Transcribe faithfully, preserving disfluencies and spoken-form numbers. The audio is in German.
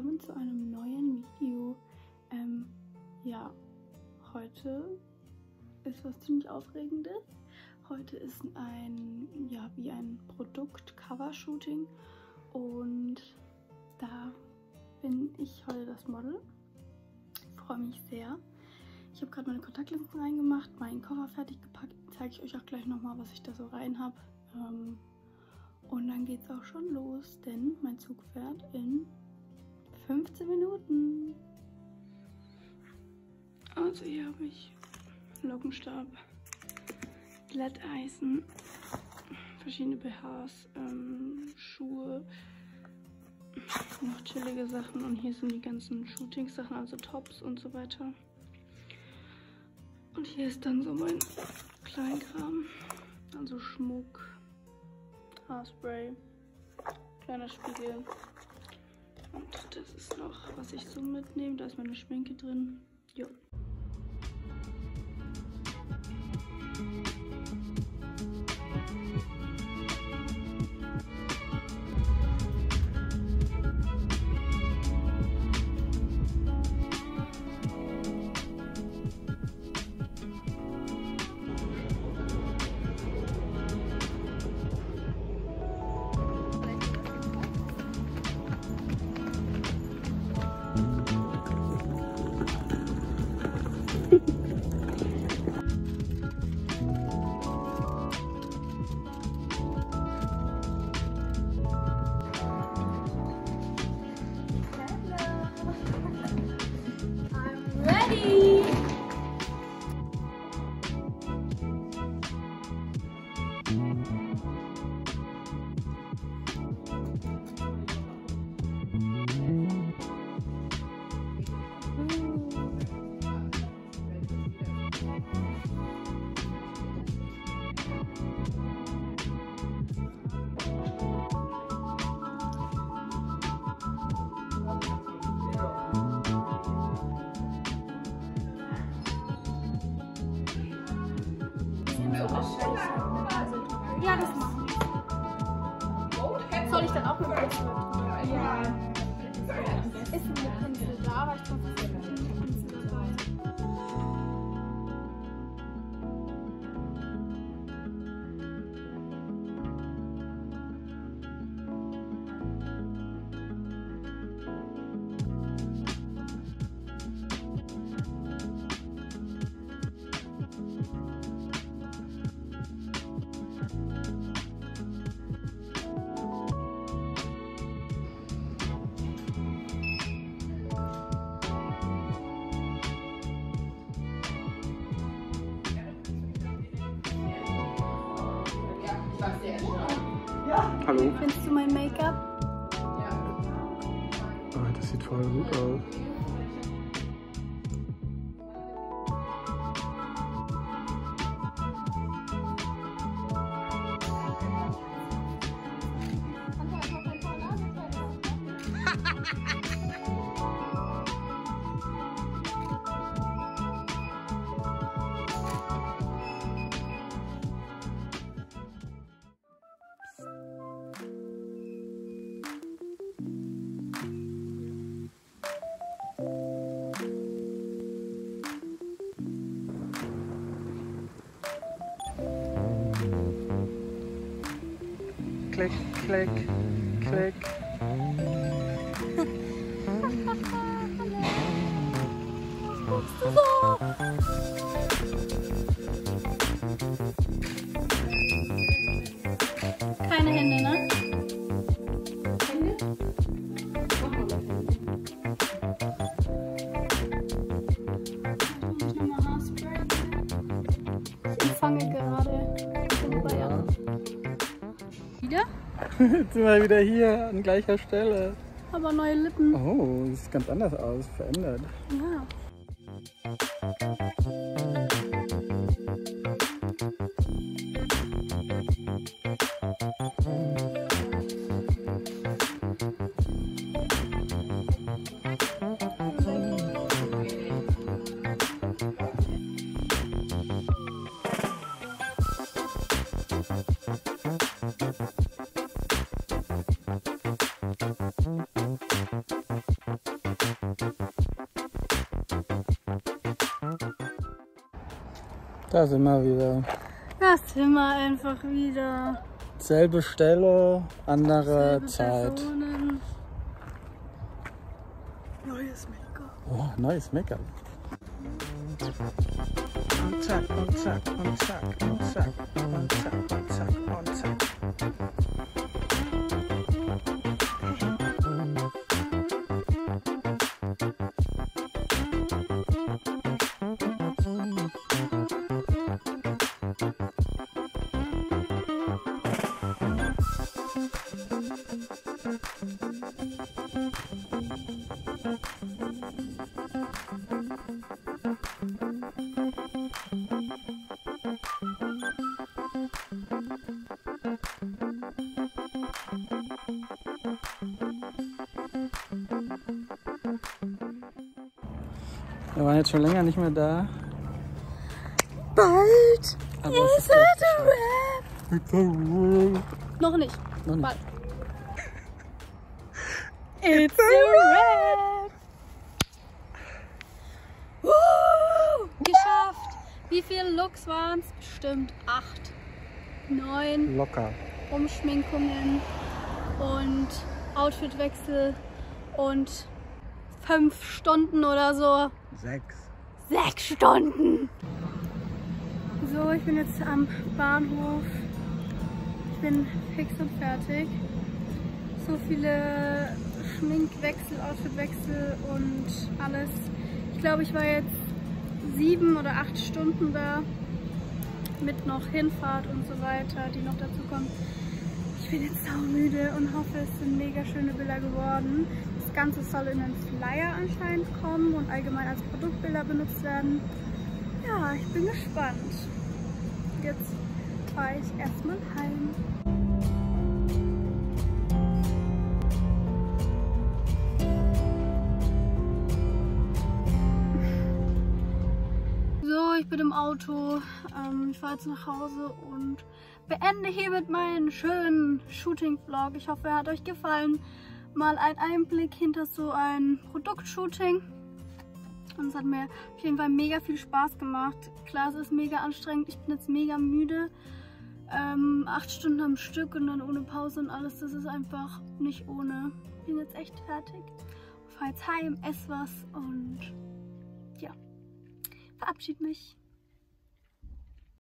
willkommen zu einem neuen Video. Ähm, ja, heute ist was ziemlich Aufregendes. Heute ist ein, ja, wie ein Produkt-Cover-Shooting und da bin ich heute das Model. Ich freue mich sehr. Ich habe gerade meine Kontaktlinsen reingemacht, meinen Koffer fertig gepackt. Zeige ich euch auch gleich nochmal, was ich da so rein habe. Ähm, und dann geht es auch schon los, denn mein Zug fährt in fünfzehn Minuten. Also hier habe ich Lockenstab, Glätteisen, verschiedene B Hs, ähm, Schuhe, noch chillige Sachen und hier sind die ganzen Shooting-Sachen, also Tops und so weiter. Und hier ist dann so mein Kleinkram, also Schmuck, Haarspray, kleiner Spiegel und das ist noch, was ich so mitnehme. Da ist meine Schminke drin. Jo. Ja, das machen wir. Soll ich dann auch mit dem Pinsel? Ja. Ist ein Pinsel da, aber ich glaube, es ist ein Pinsel dabei. Hallo. Findest du mein Make-up? Oh, das sieht voll gut aus. Klick, klick, klick. Keine Hände, ne? Hände? Ich nochmal Haarspray. Ich empfange gerade den Bayern. Wieder? Jetzt sind wir wieder hier an gleicher Stelle. Aber neue Lippen. Oh, das sieht ganz anders aus, verändert. Ja. Da sind wir wieder. Da sind wir einfach wieder. Selbe Stelle, andere Selbe Zeit. Personen. Neues Make-up. Oh, neues Make-up. Und zack, und zack, und zack, und zack, und zack, und zack, und zack. Wir waren jetzt schon länger nicht mehr da. Bald Aber ist es ist gleich es a wrap. Noch nicht. Noch nicht. Bald. It's a wrap. Woo! Geschafft. Wie viele Looks waren es? Bestimmt acht, neun Locker. Umschminkungen und Outfitwechsel und fünf Stunden oder so. Sechs. Sechs Stunden! So, ich bin jetzt am Bahnhof. Ich bin fix und fertig. So viele Schminkwechsel, Outfitwechsel und alles. Ich glaube, ich war jetzt sieben oder acht Stunden da. Mit noch Hinfahrt und so weiter, die noch dazu kommen. Ich bin jetzt saumüde und hoffe, es sind mega schöne Bilder geworden. Das Ganze soll in einen Flyer anscheinend kommen und allgemein als Produktbilder benutzt werden. Ja, ich bin gespannt. Jetzt fahre ich erstmal heim. So, ich bin im Auto. Ähm, ich fahre jetzt nach Hause und beende hiermit meinen schönen Shooting-Vlog. Ich hoffe, er hat euch gefallen. Mal ein Einblick hinter so ein Produktshooting. Und es hat mir auf jeden Fall mega viel Spaß gemacht. Klar, es ist mega anstrengend. Ich bin jetzt mega müde. Ähm, acht Stunden am Stück und dann ohne Pause und alles. Das ist einfach nicht ohne. Ich bin jetzt echt fertig. Ich fahre jetzt heim, esse was und ja, verabschiede mich.